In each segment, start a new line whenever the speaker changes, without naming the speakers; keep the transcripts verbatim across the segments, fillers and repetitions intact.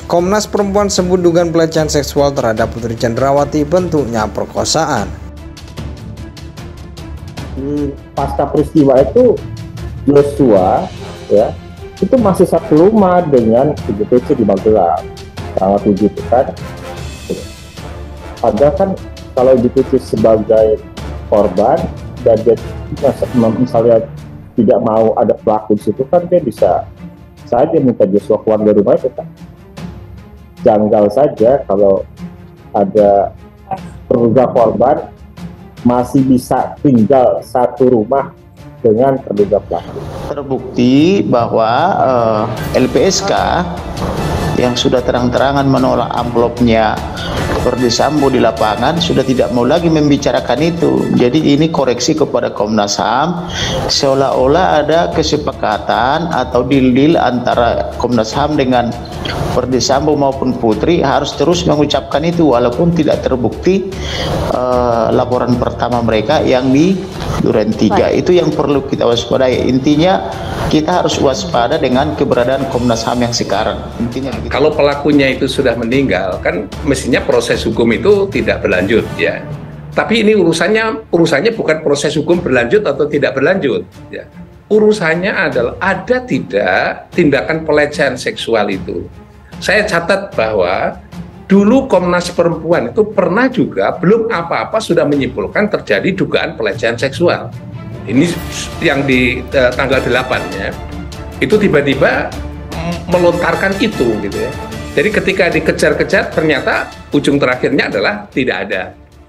Komnas Perempuan sebut dugaan pelecehan seksual terhadap Putri Chandrawati bentuknya perkosaan.
Pasca peristiwa itu Joshua ya itu masih satu rumah dengan Ibu P C di Magelang tanggal tujuh itu kan. Padahal kan kalau Ibu P C sebagai korban dan dia misalnya tidak mau ada pelaku di situ kan, dia bisa saja minta Joshua keluar dari rumah itu kan. Janggal saja kalau ada terduga korban masih bisa tinggal satu rumah dengan terduga pelaku.
Terbukti bahwa uh, L P S K yang sudah terang-terangan menolak amplopnya Verdi Sambo di lapangan sudah tidak mau lagi membicarakan itu. Jadi ini koreksi kepada Komnas H A M, seolah-olah ada kesepakatan atau deal-deal antara Komnas H A M dengan Verdi Sambo maupun Putri harus terus mengucapkan itu walaupun tidak terbukti uh, laporan pertama mereka yang di Duren tiga. Itu yang perlu kita waspadai. Intinya kita harus waspada dengan keberadaan Komnas H A M yang sekarang. Intinya begitu.
Kalau pelakunya itu sudah meninggal, kan mestinya proses hukum itu tidak berlanjut ya. Tapi ini urusannya urusannya bukan proses hukum berlanjut atau tidak berlanjut ya. Urusannya adalah ada tidak tindakan pelecehan seksual itu. Saya catat bahwa dulu Komnas Perempuan itu pernah juga belum apa-apa sudah menyimpulkan terjadi dugaan pelecehan seksual. Ini yang di uh, tanggal delapan ya. Itu tiba-tiba melontarkan itu gitu ya. Jadi ketika dikejar-kejar ternyata ujung terakhirnya adalah tidak ada.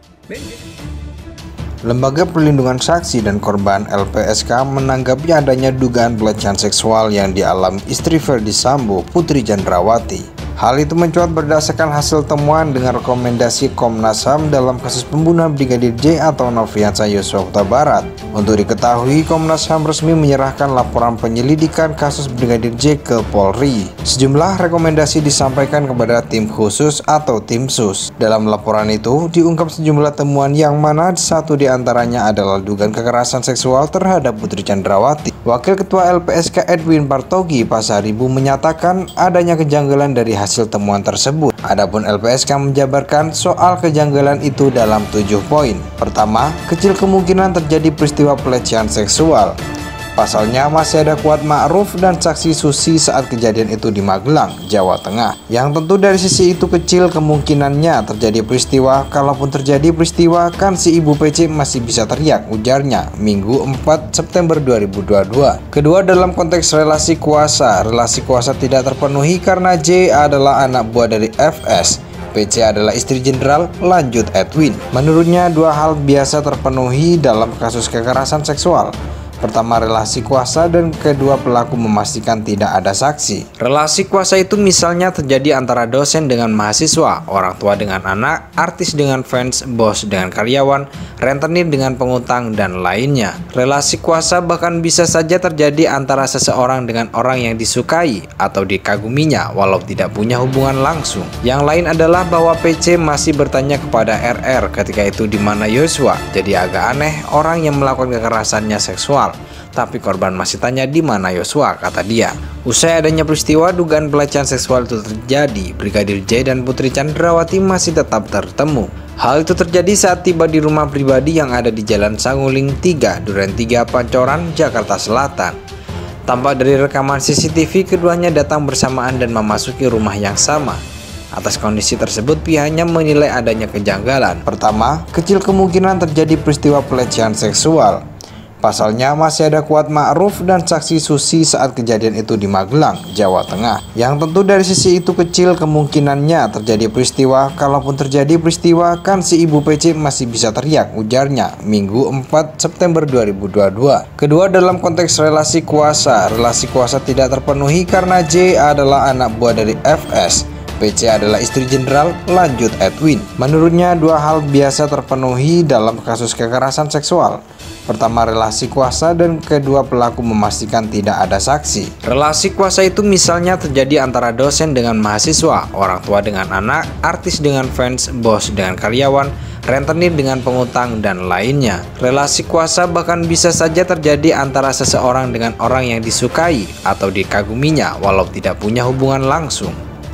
Lembaga Perlindungan Saksi dan Korban L P S K menanggapi adanya dugaan pelecehan seksual yang dialami istri Verdi Sambo, Putri Chandrawati. Hal itu mencuat berdasarkan hasil temuan dengan rekomendasi Komnas H A M dalam kasus pembunuhan Brigadir J atau Nofriansah Yosua Huta Barat. Untuk diketahui, Komnas H A M resmi menyerahkan laporan penyelidikan kasus Brigadir J ke Polri. Sejumlah rekomendasi disampaikan kepada tim khusus atau tim sus. Dalam laporan itu diungkap sejumlah temuan yang mana satu di antaranya adalah dugaan kekerasan seksual terhadap Putri Chandrawati. Wakil Ketua L P S K Edwin Partogi Pasaribu menyatakan adanya kejanggalan dari hasil temuan tersebut. Adapun L P S K menjabarkan soal kejanggalan itu dalam tujuh poin. Pertama, kecil kemungkinan terjadi peristiwa pelecehan seksual. Pasalnya masih ada kuat ma'ruf dan saksi Susi saat kejadian itu di Magelang, Jawa Tengah. Yang tentu dari sisi itu kecil kemungkinannya terjadi peristiwa. Kalaupun terjadi peristiwa kan si Ibu P C masih bisa teriak, ujarnya Minggu empat September dua ribu dua puluh dua. Kedua, dalam konteks relasi kuasa, relasi kuasa tidak terpenuhi karena J adalah anak buah dari F S. P C adalah istri jenderal, lanjut Edwin. Menurutnya dua hal biasa terpenuhi dalam kasus kekerasan seksual. Pertama, relasi kuasa, dan kedua, pelaku memastikan tidak ada saksi. Relasi kuasa itu misalnya terjadi antara dosen dengan mahasiswa, orang tua dengan anak, artis dengan fans, bos dengan karyawan, rentenir dengan pengutang, dan lainnya. Relasi kuasa bahkan bisa saja terjadi antara seseorang dengan orang yang disukai atau dikaguminya walau tidak punya hubungan langsung. Yang lain adalah bahwa P C masih bertanya kepada R R ketika itu di mana Yosua. Jadi agak aneh orang yang melakukan kekerasannya seksual, tapi korban masih tanya di mana Yosua, kata dia. Usai adanya peristiwa dugaan pelecehan seksual itu terjadi, Brigadir J dan Putri Chandrawati masih tetap tertemu. Hal itu terjadi saat tiba di rumah pribadi yang ada di Jalan Sanguling tiga, Duren tiga, Pancoran, Jakarta Selatan. Tampak dari rekaman C C T V, keduanya datang bersamaan dan memasuki rumah yang sama. Atas kondisi tersebut, pihaknya menilai adanya kejanggalan. Pertama, kecil kemungkinan terjadi peristiwa pelecehan seksual. Pasalnya masih ada kuat ma'ruf dan saksi Susi saat kejadian itu di Magelang, Jawa Tengah. Yang tentu dari sisi itu kecil kemungkinannya terjadi peristiwa. Kalaupun terjadi peristiwa kan si Ibu P C masih bisa teriak, ujarnya Minggu empat September dua ribu dua puluh dua. Kedua, dalam konteks relasi kuasa, relasi kuasa tidak terpenuhi karena J adalah anak buah dari F S. P C adalah istri jenderal, lanjut Edwin. Menurutnya dua hal biasa terpenuhi dalam kasus kekerasan seksual. Pertama, relasi kuasa, dan kedua, pelaku memastikan tidak ada saksi. Relasi kuasa itu misalnya terjadi antara dosen dengan mahasiswa, orang tua dengan anak, artis dengan fans, bos dengan karyawan, rentenir dengan pengutang, dan lainnya. Relasi kuasa bahkan bisa saja terjadi antara seseorang dengan orang yang disukai atau dikaguminya walau tidak punya hubungan langsung.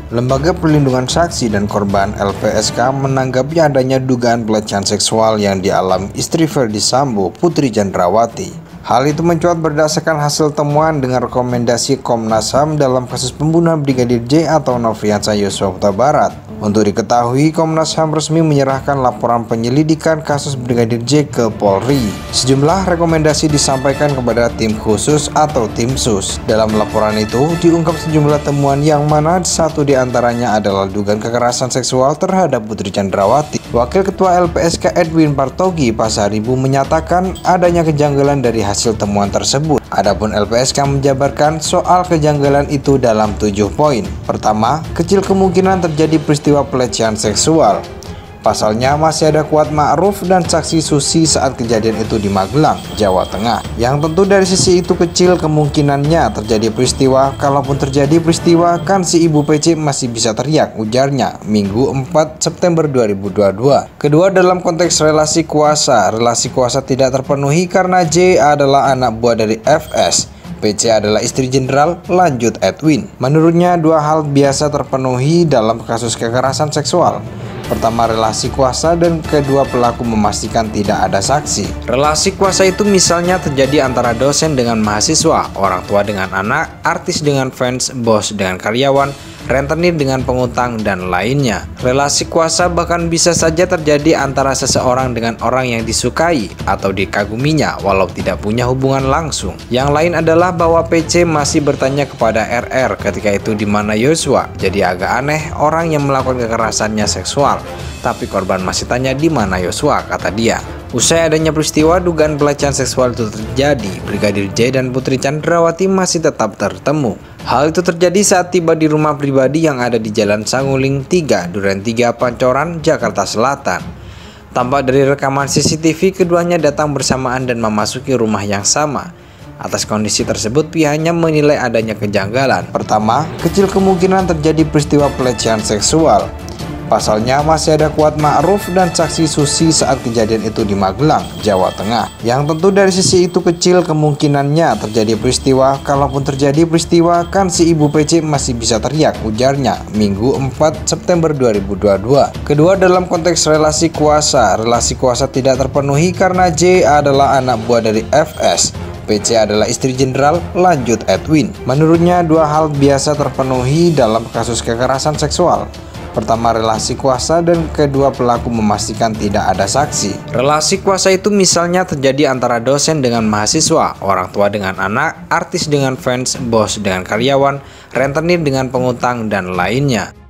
Lembaga Perlindungan Saksi dan Korban L P S K menanggapi adanya dugaan pelecehan seksual yang dialami istri Ferdy Sambo, Putri Chandrawati. Hal itu mencuat berdasarkan hasil temuan dengan rekomendasi Komnas H A M dalam kasus pembunuhan Brigadir J atau Nofriansah Yosua Huta Barat. Untuk diketahui, Komnas H A M resmi menyerahkan laporan penyelidikan kasus Brigadir J ke Polri. Sejumlah rekomendasi disampaikan kepada tim khusus atau tim sus. Dalam laporan itu diungkap sejumlah temuan yang mana satu diantaranya adalah dugaan kekerasan seksual terhadap Putri Chandrawati. Wakil Ketua L P S K Edwin Partogi Pasaribu menyatakan adanya kejanggalan dari hasil temuan tersebut. Adapun L P S K menjabarkan soal kejanggalan itu dalam tujuh poin. Pertama, kecil kemungkinan terjadi peristiwa pelecehan seksual. Pasalnya masih ada kuat ma'ruf dan saksi Susi saat kejadian itu di Magelang, Jawa Tengah. Yang tentu dari sisi itu kecil kemungkinannya terjadi peristiwa. Kalaupun terjadi peristiwa, kan si Ibu P C masih bisa teriak, ujarnya Minggu empat September dua ribu dua puluh dua. Kedua, dalam konteks relasi kuasa, relasi kuasa tidak terpenuhi karena J adalah anak buah dari F S. P C adalah istri jenderal, lanjut Edwin. Menurutnya dua hal biasa terpenuhi dalam kasus kekerasan seksual. Pertama, relasi kuasa, dan kedua, pelaku memastikan tidak ada saksi. Relasi kuasa itu misalnya terjadi antara dosen dengan mahasiswa, orang tua dengan anak, artis dengan fans, bos dengan karyawan, rentenir dengan pengutang, dan lainnya. Relasi kuasa bahkan bisa saja terjadi antara seseorang dengan orang yang disukai atau dikaguminya walau tidak punya hubungan langsung. Yang lain adalah bahwa P C masih bertanya kepada R R ketika itu di mana Yosua. Jadi agak aneh orang yang melakukan kekerasannya seksual, tapi korban masih tanya di mana Yosua, kata dia. Usai adanya peristiwa dugaan pelecehan seksual itu terjadi, Brigadir J dan Putri Chandrawati masih tetap tertemu. Hal itu terjadi saat tiba di rumah pribadi yang ada di Jalan Sanguling tiga, Duren tiga, Pancoran, Jakarta Selatan. Tampak dari rekaman C C T V, keduanya datang bersamaan dan memasuki rumah yang sama. Atas kondisi tersebut, pihaknya menilai adanya kejanggalan. Pertama, kecil kemungkinan terjadi peristiwa pelecehan seksual. Pasalnya masih ada kuat ma'ruf dan saksi Susi saat kejadian itu di Magelang, Jawa Tengah. Yang tentu dari sisi itu kecil kemungkinannya terjadi peristiwa. Kalaupun terjadi peristiwa, kan si Ibu P C masih bisa teriak, ujarnya Minggu empat September dua ribu dua puluh dua. Kedua, dalam konteks relasi kuasa, relasi kuasa tidak terpenuhi karena J adalah anak buah dari F S. P C adalah istri jenderal, lanjut Edwin. Menurutnya dua hal biasa terpenuhi dalam kasus kekerasan seksual. Pertama, relasi kuasa, dan kedua, pelaku memastikan tidak ada saksi. Relasi kuasa itu misalnya terjadi antara dosen dengan mahasiswa, orang tua dengan anak, artis dengan fans, bos dengan karyawan, rentenir dengan pengutang, dan lainnya.